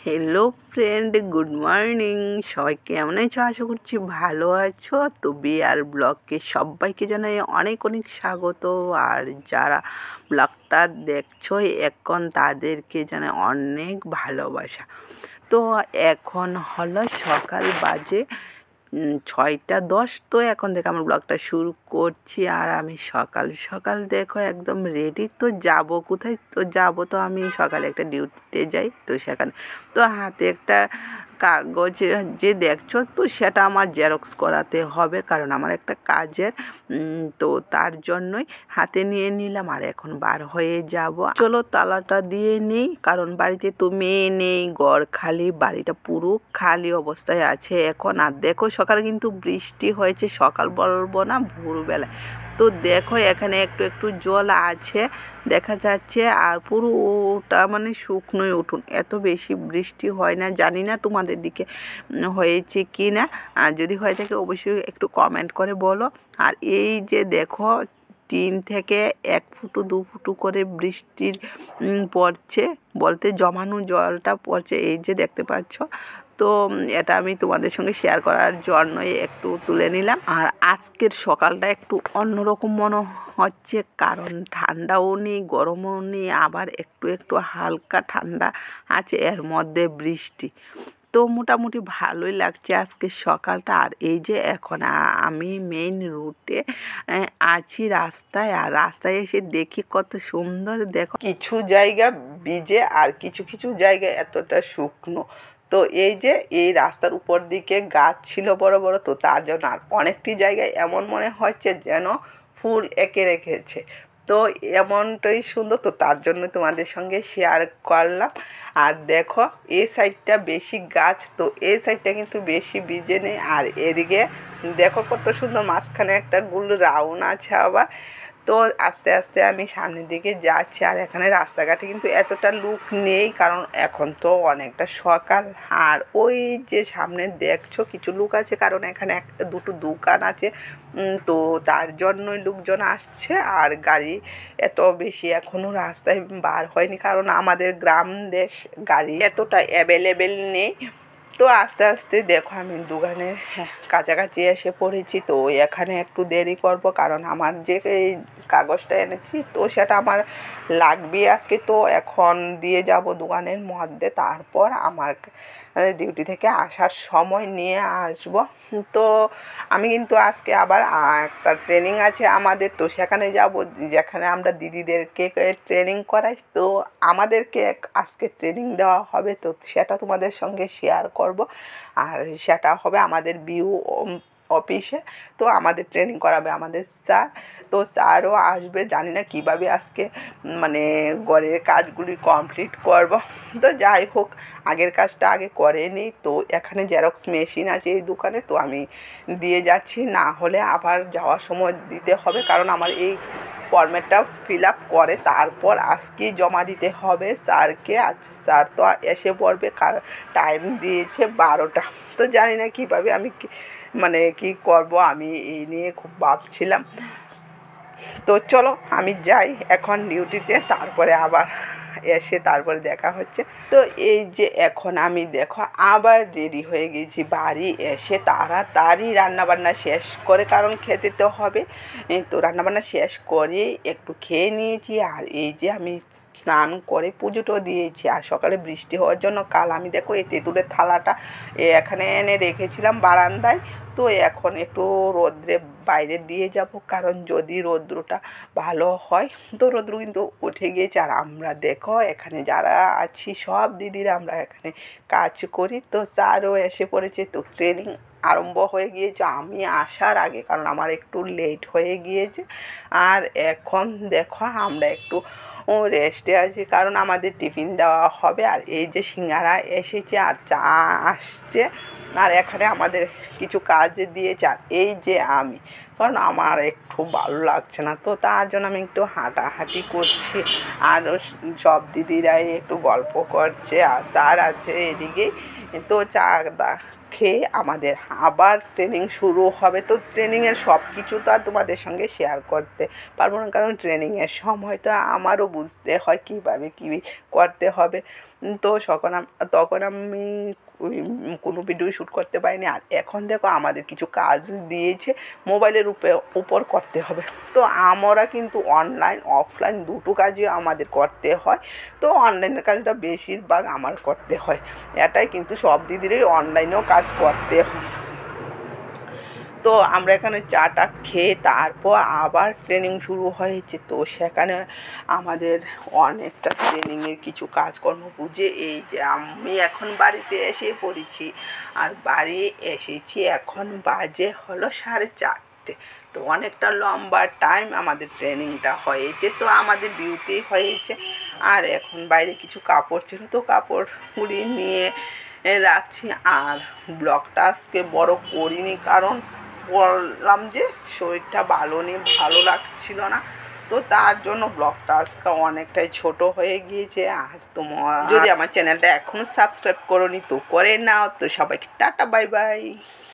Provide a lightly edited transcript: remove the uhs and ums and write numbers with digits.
Hello friend, good morning. সবাই কেমন আছো? আশা করছি ভালো আছো। তো বিআর ব্লগকে সবাইকে জানাই অনেক অনেক স্বাগত। আর যারা ব্লগটা দেখছো এখন তাদেরকে জানাই অনেক ভালোবাসা। তো এখন হলো সকাল বাজে 6:10। তো এখন থেকে আমার ব্লগটা শুরু করছি। আর আমি সকাল সকাল দেখো একদম রেডি। তো যাব কোথায়? তো যাব, তো আমি সকালে একটা ডিউটিতে যাই, তো সেখানে তো হাতে একটা কাগজ যে দেখছো, তো সেটা আমার জেরক্স করাতে হবে, কারণ আমার একটা কাজের তো তার জন্যই হাতে নিয়ে নিলাম। আর এখন বার হয়ে যাব। চলো তালাটা দিয়ে নেই, কারণ বাড়িতে তো মেয়ে নেই, ঘর খালি, বাড়িটা পুরো খালি অবস্থায় আছে এখন। আর দেখো সকালে কিন্তু বৃষ্টি হয়েছে, সকাল বলবো না, ভোরবেলায়। তো দেখো এখানে একটু একটু জল আছে দেখা যাচ্ছে, আর পুরো ওটা মানে শুকনোই উঠুন, এত বেশি বৃষ্টি হয় না। জানি না তোমাদের দিকে হয়েছে কি না, আর যদি হয়ে থাকে অবশ্যই একটু কমেন্ট করে বলো। আর এই যে দেখো টিন থেকে 1 ফুটু 2 ফুটু করে বৃষ্টির পড়ছে, বলতে জমানো জলটা পড়ছে, এই যে দেখতে পাচ্ছ। তো এটা আমি তোমাদের সঙ্গে শেয়ার করার জন্যই একটু তুলে নিলাম। আর আজকের সকালটা একটু অন্যরকম মনে হচ্ছে, কারণ ঠান্ডাও নেই, গরমও নেই, আবার একটু একটু হালকা ঠান্ডা আছে, এর মধ্যে বৃষ্টি। তো মোটামুটি ভালোই লাগছে আজকে সকালটা। আর এই যে এখন আমি মেইন রুটে আছি, রাস্তায়। আর রাস্তায় এসে দেখি কত সুন্দর, দেখো কিছু জায়গা ভিজে আর কিছু কিছু জায়গা এতটা শুকনো। তো এই যে এই রাস্তার উপর দিকে গাছ ছিল বড় বড়, তো তার জন্য আর অনেকটি জায়গায় এমন মনে হচ্ছে যেন ফুল এঁকে রেখেছে। তো এমনটাই সুন্দর, তো তার জন্য তোমাদের সঙ্গে শেয়ার করলাম। আর দেখো এই সাইডটা বেশি গাছ, তো এই সাইডটা কিন্তু বেশি ভিজে নেই। আর এদিকে দেখো কত সুন্দর, মাঝখানে একটা গোল রাউন্ড আছে আবার। তো আস্তে আস্তে আমি সামনের দিকে যাচ্ছি। আর এখানে রাস্তাঘাটে কিন্তু এতটা লোক নেই, কারণ এখন তো অনেকটা সকাল। আর ওই যে সামনে দেখছো কিছু লোক আছে, কারণ এখানে একটা দুটো দোকান আছে, তো তার জন্যই লোকজন আসছে। আর গাড়ি এত বেশি এখনও রাস্তায় বার হয়নি, কারণ আমাদের গ্রাম দেশ গাড়ি এতটা অ্যাভেলেবেল নেই। তো আস্তে আস্তে দেখো আমি দোকানে কাছাকাছি এসে পড়েছি। তো এখানে একটু দেরি করব, কারণ আমার যে এই কাগজটা এনেছি তো সেটা আমার লাগবে আজকে। তো এখন দিয়ে যাব দোকানের মধ্যে, তারপর আমার ডিউটি থেকে আসার সময় নিয়ে আসব। তো আমি কিন্তু আজকে আবার একটা ট্রেনিং আছে আমাদের, তো সেখানে যাব, যেখানে আমরা দিদিদেরকে ট্রেনিং করাই। তো আমাদেরকে আজকে ট্রেনিং দেওয়া হবে, তো সেটা তোমাদের সঙ্গে শেয়ার করব। আর সেটা হবে আমাদের বিউ অফিসে। তো আমাদের ট্রেনিং করাবে আমাদের স্যার। তো স্যারও আসবে, জানি না কীভাবে আজকে মানে ঘরের কাজগুলি কমপ্লিট করব। তো যাই হোক, আগের কাজটা আগে করে নিই। তো এখানে জেরক্স মেশিন আছে এই দোকানে, তো আমি দিয়ে যাচ্ছি, না হলে আবার যাওয়ার সময় দিতে হবে, কারণ আমার এই ফর্মেটটা ফিল আপ করে তারপর আজকেই জমা দিতে হবে স্যারকে। আর স্যার তো এসে পড়বে, টাইম দিয়েছে 12টা। তো জানি না কীভাবে আমি মানে কি করব, আমি এই নিয়ে খুব ভাবছিলাম। তো চলো আমি যাই এখন ডিউটিতে, তারপরে আবার এসে তারপরে দেখা হচ্ছে। তো এই যে এখন আমি দেখো আবার রেডি হয়ে গেছি, বাড়ি এসে তাড়াতাড়ি রান্নাবান্না শেষ করে, কারণ খেতে তো হবে। তো রান্নাবান্না শেষ করে একটু খেয়ে নিয়েছি। আর এই যে আমি স্নান করে পুজোটাও দিয়েছি। আর সকালে বৃষ্টি হওয়ার জন্য কাল আমি দেখো এই তেঁতুলের থালাটা এখানে এনে রেখেছিলাম বারান্দায়। তো এখন একটু রোদ্রে বাইরে দিয়ে যাব, কারণ যদি রৌদ্রটা ভালো হয়। তো রৌদ্র কিন্তু উঠে গিয়েছে। আর আমরা দেখো এখানে যারা আছি সব দিদিরা আমরা এখানে কাজ করি। তো স্যারও এসে পড়েছে, তো ট্রেনিং আরম্ভ হয়ে গিয়েছে আমি আসার আগে, কারণ আমার একটু লেট হয়ে গিয়েছে। আর এখন দেখো আমরা একটু রেস্টে আছি, কারণ আমাদের টিফিন দেওয়া হবে। আর এই যে সিঙ্গারা এসেছে আর চা আসছে, আর এখানে আমাদের কিছু কাজ দিয়েছে। আর এই যে আমি, কারণ আমার একটু ভালো লাগছে না, তো তার জন্য আমি একটু হাঁটাহাঁটি করছি। আর সব দিদিরাই একটু গল্প করছে, আর স্যার আছে এদিকেই। তো চা খেয়ে আমাদের আবার ট্রেনিং শুরু হবে। তো ট্রেনিংয়ের সব কিছু তো আর তোমাদের সঙ্গে শেয়ার করতে পারবো না, কারণ ট্রেনিংয়ের সময় তো আমারও বুঝতে হয় কীভাবে কী করতে হবে। তো তখন আমি কোনো ভিডিও শ্যুট করতে পারিনি। আর এখন দেখো আমাদের কিছু কাজ দিয়েছে, মোবাইলের উপর করতে হবে। তো আমরা কিন্তু অনলাইন অফলাইন দুটো কাজই আমাদের করতে হয়। তো অনলাইনের কাজটা বেশিরভাগ আমার করতে হয়, এটাই কিন্তু সব দিদিরই অনলাইনেও কাজ করতে হয়। তো আমরা এখানে চাটা খেয়ে তারপর আবার ট্রেনিং শুরু হয়েছে। তো সেখানে আমাদের অনেকটা ট্রেনিংয়ের কিছু কাজকর্ম বুঝে এই যে আমি এখন বাড়িতে এসে পড়েছি, আর বাড়ি এসেছি এখন বাজে হলো 4:30। তো অনেকটা লম্বা টাইম আমাদের ট্রেনিংটা হয়েছে, তো আমাদের ডিউটি হয়েছে। আর এখন বাইরে কিছু কাপড় ছিল, তো কাপড়গুলি নিয়ে রাখছি। আর ব্লগটা আজকে বড় করিনি, কারণ বললাম যে শরীরটা ভালো লাগছিল না, তো তার জন্য ব্লগটা আজকে অনেকটাই ছোট হয়ে গিয়েছে। আর তোমার যদি আমার চ্যানেলটা এখনও সাবস্ক্রাইব করোনি তো করে নাও। তো সবাইকে টাটা বাই বাই।